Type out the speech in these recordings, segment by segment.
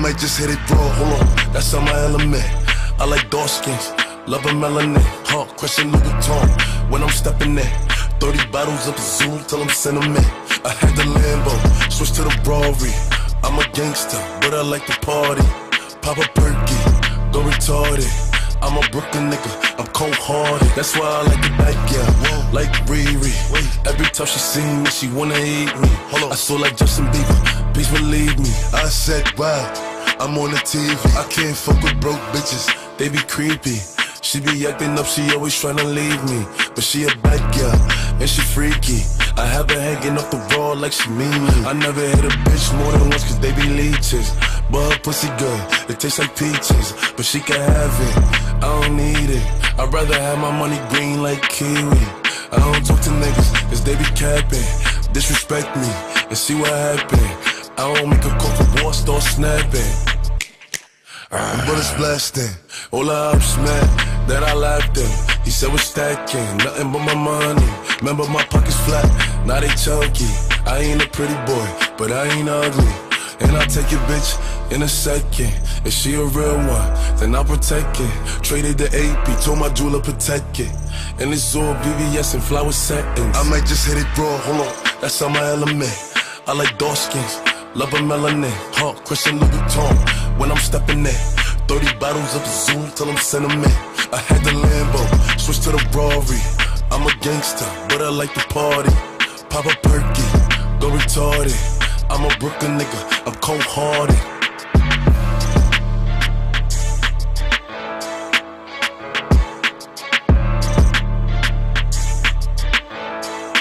might just hit it raw, hold on, that's on my element. I like dark skins, love a melanin, Christian Louis Vuitton, when I'm stepping in. 30 bottles of Zoom till I'm sentiment. I had the Lambo, switch to the Rari. I'm a gangster, but I like to party. Pop a perky, go retarded. I'm a Brooklyn nigga, I'm cold-hearted. That's why I like the back, yeah, like Riri. Every time she see me, she wanna eat me. I saw like Justin Bieber, please believe me. I said, wow, I'm on the TV. I can't fuck with broke bitches, they be creepy. She be acting up, she always tryna leave me. But she a bad girl, and she freaky. I have her hanging off the wall like she mean me. I never hit a bitch more than once cause they be leeches. But her pussy good, it tastes like peaches. But she can have it, I don't need it. I'd rather have my money green like kiwi. I don't talk to niggas cause they be capping. Disrespect me and see what happen. I don't make a call for war, start snapping. Bullets blasting, all the ups mad that I laughed at. He said we're stacking, nothing but my money. Remember my pockets flat, now they chunky. I ain't a pretty boy, but I ain't ugly. And I'll take your bitch in a second. If she a real one, then I'll protect it. Traded the AP, told my jeweler protect it. And it's all VVS and flower settings. I might just hit it raw, hold on, that's on my element. I like dark skins, love a melanin, Christian Louis Vuitton, when I'm stepping in. 30 bottles of Zoom till I'm sentiment. I had the Lambo, switch to the Rari. I'm a gangster, but I like to party. Pop a perky, go retarded. I'm a Brooklyn nigga, I'm cold-hearted.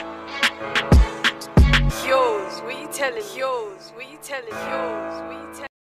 Yours, what you telling? Yours, what you telling? Yours, what you telling?